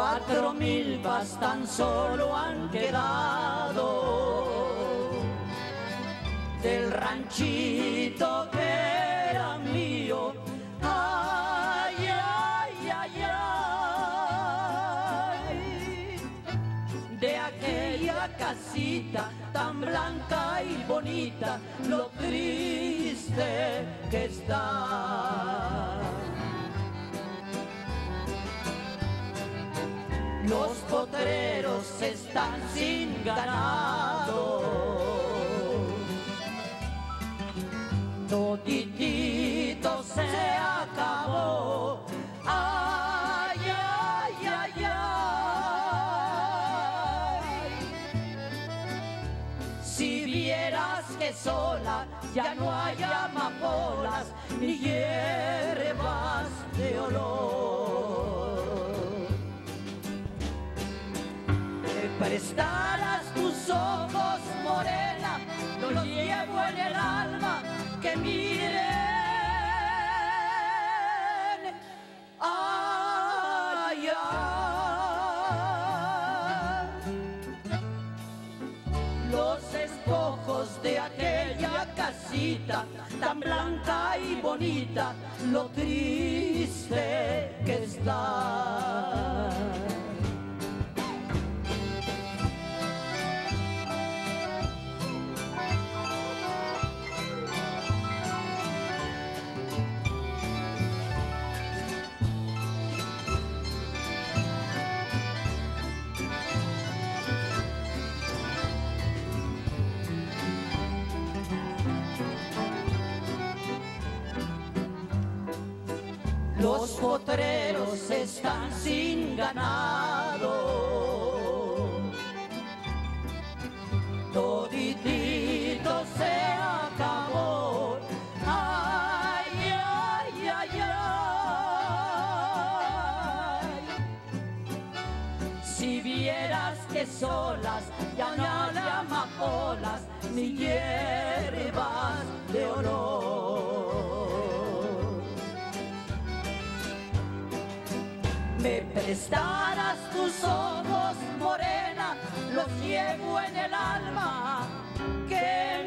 4,000 vas tan solo han quedado del ranchito que era mío. Ay, ay, ay, ay, de aquella casita tan blanca y bonita, lo triste que está. Los potreros están sin ganado, toditito se acabó. Ay, ay, ay, ay, si vieras que sola ya no hay amapolas ni hierbas de olor. Prestaras tus ojos, morena, los llevo en el alma, que miren. Ay, ay, los despojos de aquella casita tan blanca y bonita, lo triste que está. Los potreros están sin ganado, toditito se acabó. Ay, ay, ay, ay, si vieras que solas ya no hay amapolas ni hierbas de olor. Me prestaras tus ojos, morena, los llevo en el alma, que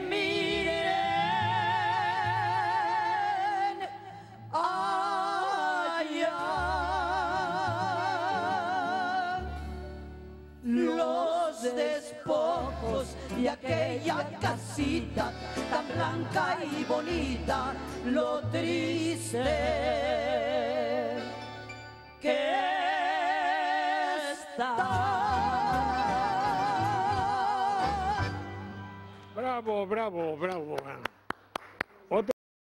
miren. Ay, ay, los despojos de aquella casita tan blanca y bonita, lo triste que está. Bravo, bravo, bravo.